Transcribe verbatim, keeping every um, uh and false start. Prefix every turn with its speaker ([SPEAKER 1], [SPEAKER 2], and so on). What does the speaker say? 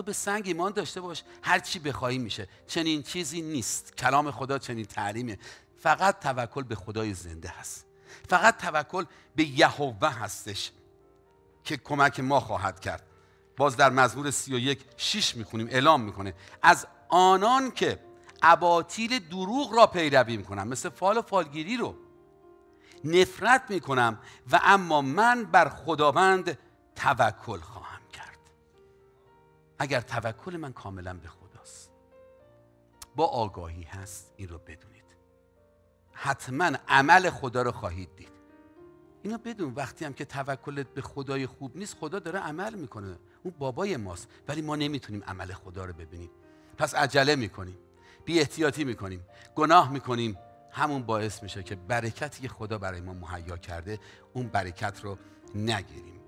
[SPEAKER 1] به سنگ ایمان داشته باش، هر چی بخوای میشه. چنین چیزی نیست. کلام خدا چنین تعلیمه. فقط توکل به خدای زنده هست. فقط توکل به یهوه هستش که کمک ما خواهد کرد. باز در مزمور سی و یک شیش میخونیم، اعلام میکنه از آنان که اباطیل دروغ را پیروی میکنم، مثل فال و فالگیری رو نفرت میکنم و اما من بر خداوند توکل خواهم کرد. اگر توکل من کاملا به خداست، با آگاهی هست، این رو بدونید حتما عمل خدا رو خواهید دید. اینو بدون وقتی هم که توکلت به خدای خوب نیست، خدا داره عمل میکنه، اون بابای ماست، ولی ما نمیتونیم عمل خدا رو ببینیم. پس عجله میکنیم، بی احتیاطی میکنیم، گناه میکنیم. همون باعث میشه که برکتی که خدا برای ما مهیا کرده اون برکت رو نگیریم.